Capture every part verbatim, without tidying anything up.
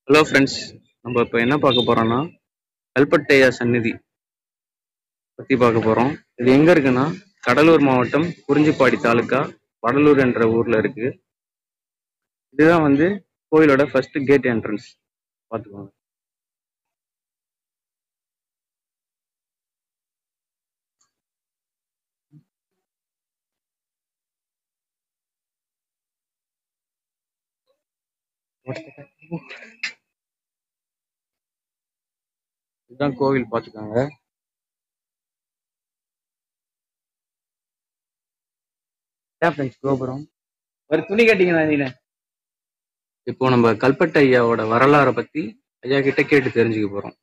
Hello friends, நம்ம இப்போ என்ன பார்க்க போறோம்னா கல்பட்டையா சந்நிதி பற்றி பார்க்க போகிறோம். இது எங்கே இருக்குன்னா கடலூர் மாவட்டம் குறிஞ்சிப்பாடி தாலுக்கா வடலூர் என்ற ஊரில் இருக்கு. இதுதான் வந்து கோயிலோட ஃபர்ஸ்ட் கேட் என்ட்ரன்ஸ். பார்த்துக்கோங்க. இதுதான் கோவில், பார்த்துக்கோங்க. கோபுரம் ஒரு துணி கட்டிங்க. இப்போ நம்ம கல்பட்டை ஐயாவோட வரலாறை பத்தி ஐயா கிட்ட கேட்டு தெரிஞ்சுக்க போறோம்.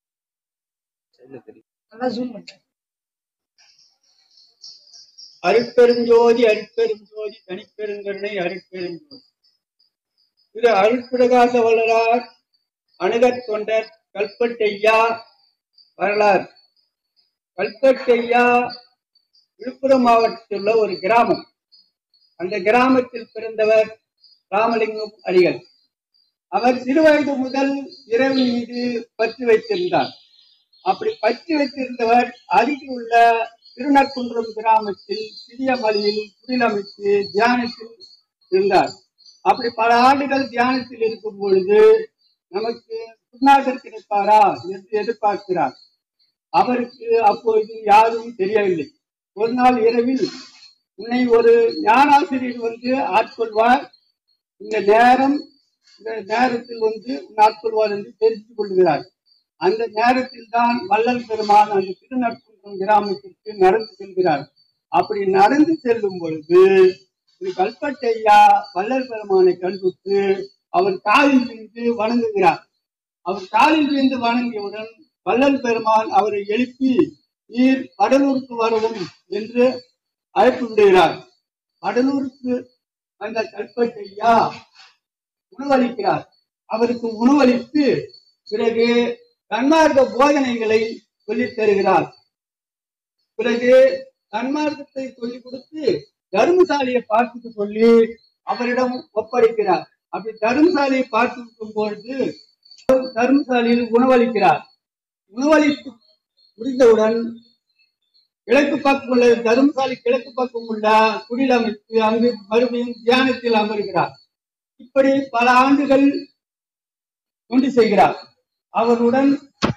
அருட்பெருஞ்சோதி அருட்பெருஞ்சோதி தனிப்பெருங்கருணை அருட்பெருஞ்சோதி திரு அருட்பிரகாச வள்ளலார் அணுகத் தொண்டர் கல்பட்டையா வரலாறு. கல்பட்டையா விழுப்புரம் மாவட்டத்தில் உள்ள ஒரு கிராமம். அந்த கிராமத்தில் பிறந்தவர் ராமலிங்கம் அடிகள். அவர் சிறுவயது முதல் இரவு மீது பற்று வைத்திருந்தார். அப்படி பற்று வைத்திருந்தவர் அருகில் உள்ள திருநற்குன்றம் கிராமத்தில் சிறிய மலையில் குடிலமைத்து தியானத்தில் இருந்தார். அப்படி பல ஆண்டுகள் தியானத்தில் இருக்கும் பொழுது நமக்கு குருநாதர் கிடைப்பாரா என்று எதிர்பார்க்கிறார். அவருக்கு அப்பொழுது யாரும் தெரியவில்லை. ஒரு நாள் இரவில் உன்னை ஒரு ஞானாசிரியர் வந்து ஆட்கொள்வார், இந்த நேரம் இந்த நேரத்தில் வந்து ஆட்கொள்வார் என்று தெரிந்து கொள்கிறார். அந்த நேரத்தில் தான் வள்ளல் பெருமான் அந்த திருநற்குன்றம் கிராமத்திற்கு நடந்து செல்கிறார். அப்படி நடந்து செல்லும் பொழுது திரு கல்பட்டையா வள்ளல் பெருமானை கண்டுட்டு அவர் காலில் விழுந்து வணங்குகிறார். அவர் காலில் விழுந்து வணங்கியவுடன் வள்ளல் பெருமான் அவரை எழுப்பி நீர் வடலூருக்கு வரவும் என்று அழைப்பு விடுகிறார். வடலூருக்கு அந்த கல்பட்டையா உணவளிக்கிறார். அவருக்கு உணவளித்து பிறகு தன்மார்க்க போதனைகளை சொல்லித் தருகிறார். பிறகு தன்மார்க்கத்தை சொல்லிக் கொடுத்து தர்மசாலியை பார்த்துட்டு சொல்லி அவரிடம் ஒப்படைக்கிறார். அப்படி தர்மசாலியை பார்த்துக்கும் பொழுது தர்மசாலையில் உணவளிக்கிறார். உணவளித்து முடிந்தவுடன் கிழக்கு பக்கம் உள்ள தர்மசாலை கிழக்கு பக்கம் உள்ள குடில் அமைத்து அங்கு மறுபடியும் தியானத்தில் அமர்கிறார். இப்படி பல ஆண்டுகள் தொண்டு செய்கிறார். அவருடன்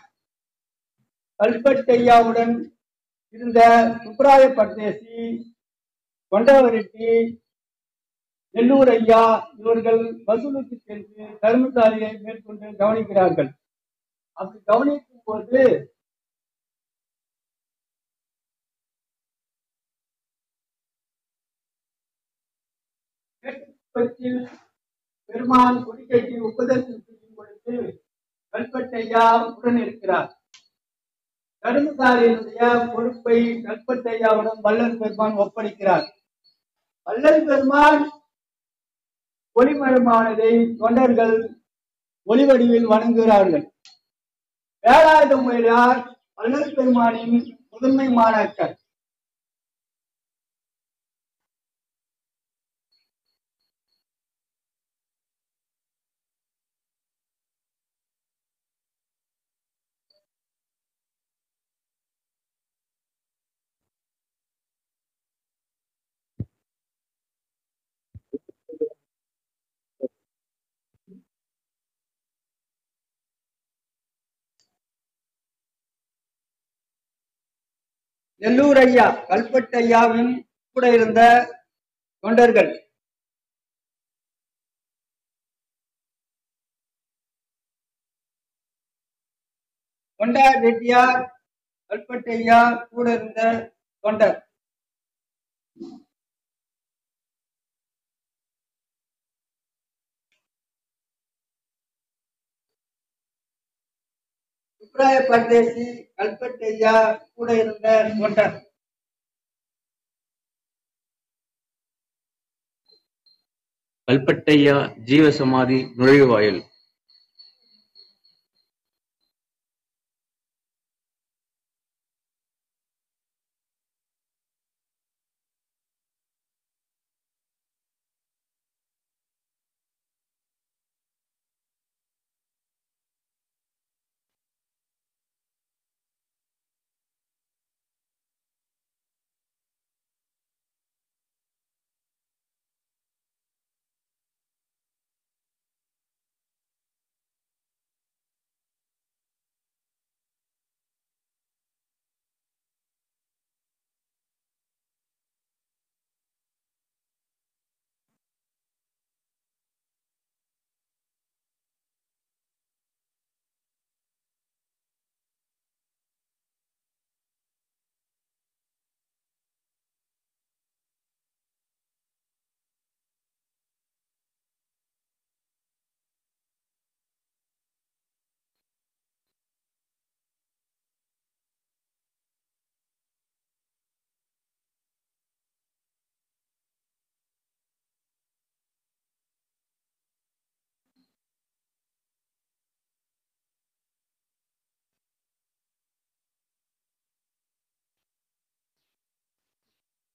கல்பட்டையாவுடன் இருந்த சுப்ராய பரதேசி, கொண்டவரெட்டி, நெல்லூர் ஐயா இவர்கள் வசூலுக்கு சென்று தர்மசாலையை மேற்கொண்டு கவனிக்கிறார்கள். அப்படி கவனிக்கும் போது பெருமான் கொடிக்கட்டி உபதேசம் செய்யும் பொழுது கல்பட்டையா உடன் இருக்கிறார். தர்மசாலையினுடைய பொறுப்பை கல்பட்டையாவுடன் வள்ளல் பெருமான் ஒப்படைக்கிறார். வள்ளல் பெருமான் ஒளிமயமானதை தொண்டர்கள் ஒளி வடிவில் வணங்குகிறார்கள். வேலாயுத முயலார் வள்ளல் பெருமானின் முதன்மை மாணாக்கர். நெல்லூர் ஐயா கல்பட்டையாவின் கூட இருந்த தொண்டர்கள். கொண்டா ரெட்டியார் கல்பட்டையா கூட இருந்த தொண்டர். சுப்ராய பரதேசி கல்பட்டையா கூட இருந்த தொண்டர். கல்பட்டையா ஜீவசமாதி நுழைவாயில்.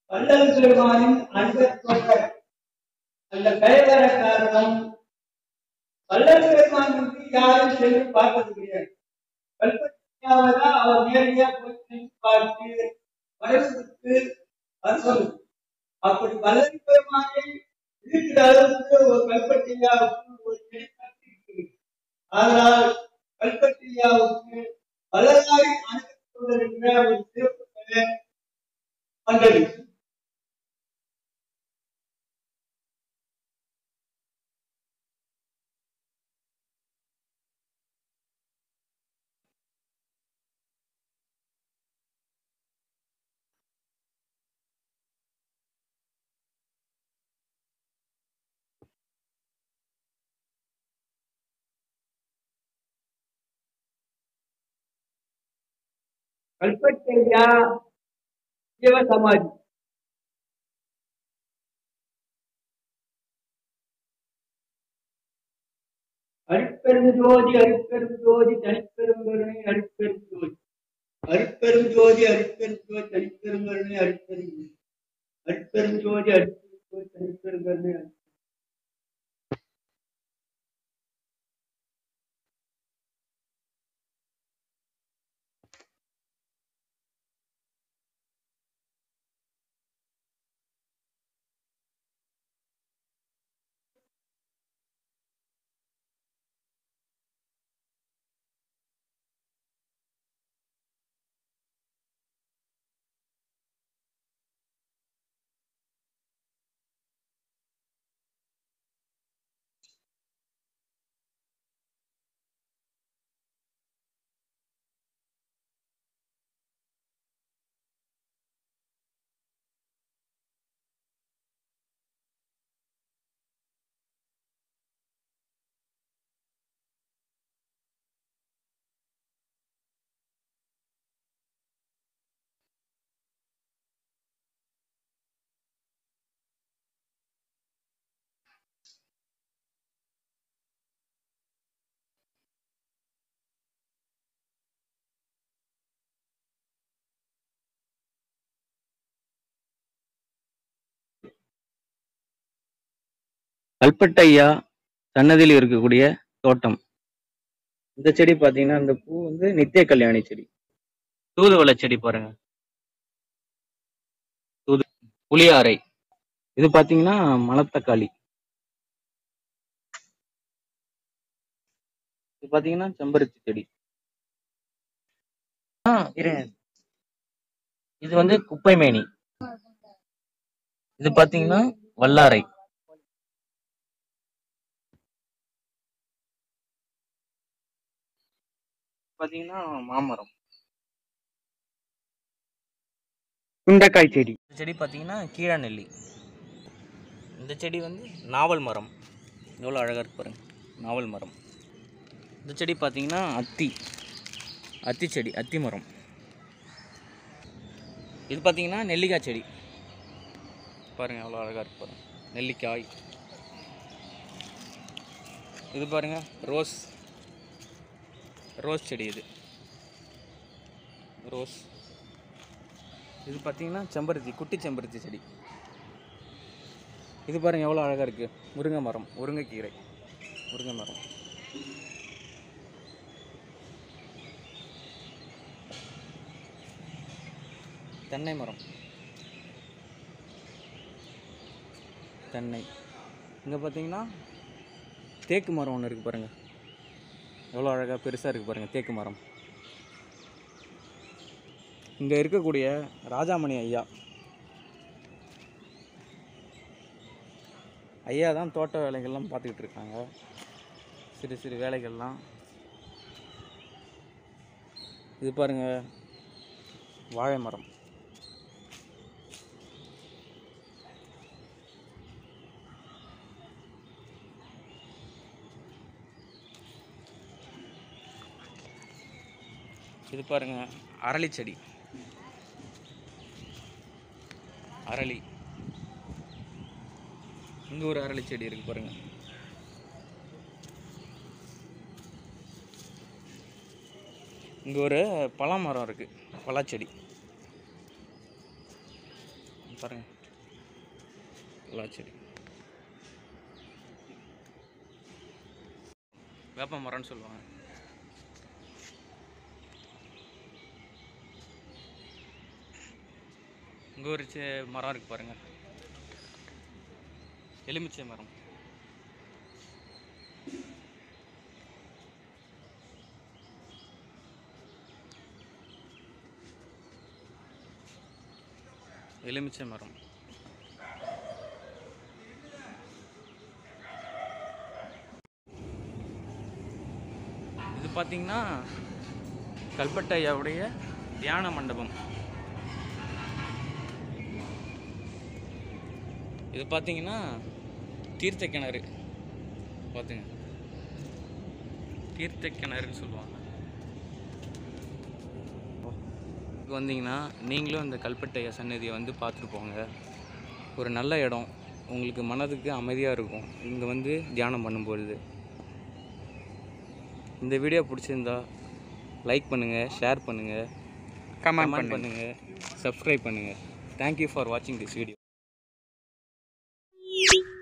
வள்ளல் பெருமானின் அன்பத்தோட அந்த பெயர் வர காரணம் வள்ளல் பெருமான் வந்து யாரும் சென்று பார்ப்பது கிடையாது. கல்பத்தையாவதான் அவர் நேரடியா போய் பார்த்து வரவுக்கு வருவது. அப்படி வள்ளல் பெருமானை இருக்கிற அளவுக்கு ஒரு கல்பத்தையாவுக்கு ஒரு கிடைக்கிறது. ஆனால் கல்பத்தையாவுக்கு வள்ளலாய் அனுப்பப்படுகிற என்ற ஒரு சிறப்பு பெயர் வந்தது. கல்பத்தையா சிவ சமாதி அருட்பெரும் ஜோதி அருட்பெரும் ஜோதி தனிப்பெரும் கருணை அருட்பெரும் ஜோதி அருட்பெரும் ஜோதி அருட்பெரும் ஜோதி தனிப்பெரும் கருணை அருட்பெரும் ஜோதி அருட்பெரும் ஜோதி அருட்பெரும் ஜோதி தனிப்பெரும் கருணை. கல்பட்டையா சன்னதியில் இருக்கக்கூடிய தோட்டம். இந்த செடி பாத்தீங்கன்னா இந்த பூ வந்து நித்திய கல்யாணி செடி. தூதுவளை செடி பாருங்க, தூது புளியாரை. இது பாத்தீங்கன்னா மணத்தக்காளி. இது பாத்தீங்கன்னா செம்பருத்தி செடி. இது வந்து குப்பை மேனி. இது பாத்தீங்கன்னா வல்லாரை. பாத்தீங்கன்னா மாமரம். சுண்டைக்காய் செடி. இந்த செடி பாத்தீங்கன்னா கீழா நெல்லி. இந்த செடி வந்து நாவல் மரம். எவ்வளோ அழகா இருக்கு பாருங்க, நாவல் மரம். இந்த செடி பாத்தீங்கன்னா அத்தி அத்தி செடி, அத்தி மரம். இது பாத்தீங்கன்னா நெல்லிக்காய் செடி பாருங்க, எவ்வளோ அழகா இருக்கு பாருங்க, நெல்லிக்காய். இது பாருங்க ரோஸ் ரோஸ் செடி. இது ரோஸ். இது பார்த்தீங்கன்னா செம்பருத்தி, குட்டி செம்பருத்தி செடி. இது பாருங்கள் எவ்வளோ அழகாக இருக்குது, முருங்கை மரம், முருங்கைக்கீரை, முருங்கை மரம். தென்னை மரம், தென்னை. இங்கே பார்த்தீங்கன்னா தேக்கு மரம் ஒன்று இருக்குது பாருங்கள், எவ்வளோ அழகாக பெருசாக இருக்குது பாருங்கள் தேக்கு மரம். இங்கே இருக்கக்கூடிய ராஜாமணி ஐயா ஐயா தான் தோட்ட வேலைகள்லாம் பார்த்துக்கிட்டு இருக்காங்க, சிறு சிறு வேலைகள்லாம். இது பாருங்கள் வாழை மரம். இது பாருங்க அரளி செடி, அரளி. இங்கே ஒரு அரளி செடி இருக்கு பாருங்க. இங்கே ஒரு பலாமரம் இருக்கு, பலாச்செடி பாருங்கள், எல்லா செடி. வேப்ப மரம்னு சொல்லுவாங்க. இங்கே ஒரு மரம் இருக்குது பாருங்கள், எலுமிச்சை மரம். எலுமிச்சை மரம். இது பார்த்தீங்கன்னா கல்பட்டை ஐயாவுடைய தியான மண்டபம். இது பார்த்தீங்கன்னா தீர்த்த கிணறு. பார்த்துங்க, தீர்த்த கிணறுன்னு சொல்லுவாங்க. இதுக்கு வந்தீங்கன்னா நீங்களும் இந்த கல்பட்டை ஐயா சன்னதியை வந்து பார்த்துட்டு போங்க. ஒரு நல்ல இடம், உங்களுக்கு மனதுக்கு அமைதியாக இருக்கும் இங்கே வந்து தியானம் பண்ணும்பொழுது. இந்த வீடியோ பிடிச்சிருந்தா லைக் பண்ணுங்கள், ஷேர் பண்ணுங்கள், கமெண்ட் பண்ணுங்கள், சப்ஸ்கிரைப் பண்ணுங்கள். தேங்க்யூ ஃபார் வாட்சிங் திஸ் வீடியோ.